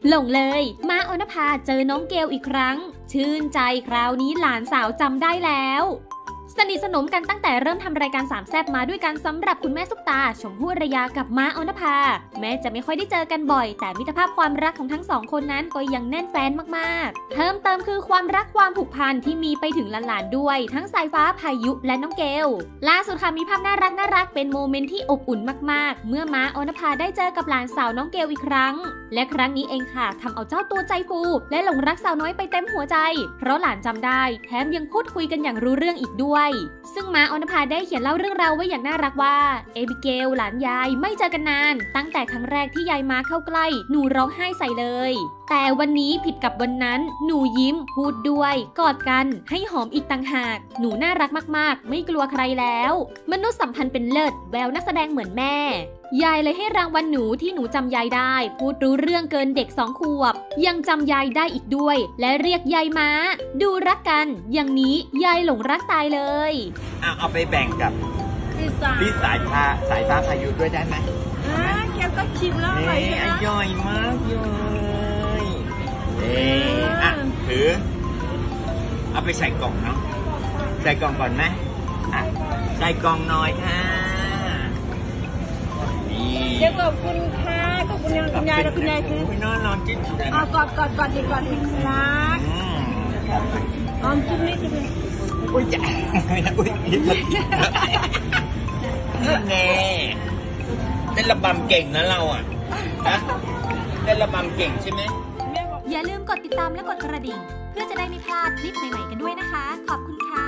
หลงเลยม้าออนภาเจอน้องเกลอีกครั้งชื่นใจคราวนี้หลานสาวจำได้แล้วสนิทสนมกันตั้งแต่เริ่มทำรายการสามแซ่บมาด้วยกันสำหรับคุณแม่ซุปตาชมพู่อารยากับม้าออนภาแม้จะไม่ค่อยได้เจอกันบ่อยแต่มิตรภาพความรักของทั้งสองคนนั้นก็ยังแน่นแฟนมากๆเพิ่มเติมคือความรักความผูกพันที่มีไปถึงหลานๆด้วยทั้งสายฟ้าพายุและน้องเกลล่าสุดค่ะมีภาพน่ารักเป็นโมเมนต์ที่อบอุ่นมากๆเมื่อม้าออนภาได้เจอกับหลานสาวน้องเกลอีกครั้งและครั้งนี้เองค่ะทำเอาเจ้าตัวใจฟูและหลงรักสาวน้อยไปเต็มหัวใจเพราะหลานจำได้แถมยังพูดคุยกันอย่างรู้เรื่องอีกด้วยซึ่งม้าออนภาได้เขียนเล่าเรื่องราวไว้อย่างน่ารักว่าเอบิเกลหลานยายไม่เจอกันนานตั้งแต่ครั้งแรกที่ยายมาเข้าใกล้หนูร้องไห้ใส่เลยแต่วันนี้ผิดกับวันนั้นหนูยิ้มพูดด้วยกอดกันให้หอมอีกต่างหากหนูน่ารักมากๆไม่กลัวใครแล้วมนุษย์สัมพันธ์เป็นเลิศแววนักแสดงเหมือนแม่ยายเลยให้รางวัลหนูที่หนูจำยายได้พูดรู้เรื่องเกินเด็ก2 ขวบยังจำยายได้อีกด้วยและเรียกยายม้าดูรักกันอย่างนี้ยายหลงรักตายเลยเอาไปแบ่งกับพี่สายฟ้าพายุด้วยได้ไหมแกก็ชิมแล้วอร่อยนะย่อยมากเลยถือเอาไปใส่กล่องเนาะใส่กล่องก่อนไหมใส่กล่องหน่อยค่ะเดี๋ยวขอบคุณค่ะขอบคุณคุณยายและคุณยายซื้อไปนอนจิ้มกอดดีก่อนที่รักจิ้มนิดนึงอุ้ยจ้ะอุ้ยแน่เต้นระบำเก่งนะเราอ่ะเต้นระบำเก่งใช่ไหมอย่าลืมกดติดตามและกดกระดิ่งเพื่อจะได้ไม่พลาดคลิปใหม่ๆกันด้วยนะคะขอบคุณค่ะ